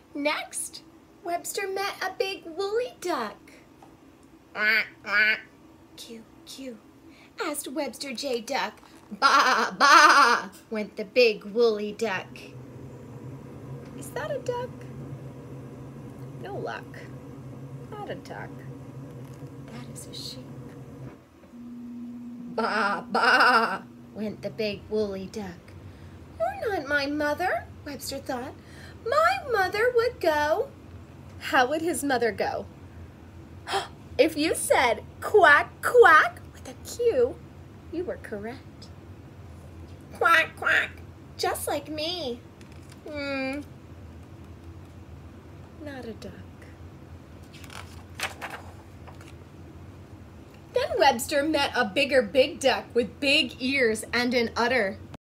Next, Webster met a big woolly duck. Coo, coo, asked Webster J. Duck. Baa, baa, went the big woolly duck. Is that a duck? No luck. Not a duck. That is a sheep. Baa, baa, went the big woolly duck. You're not my mother, Webster thought. My mother would go. How would his mother go? If you said quack, quack with a Q, you were correct. Quack, quack, just like me. Not a duck. Then Webster met a bigger big duck with big ears and an udder.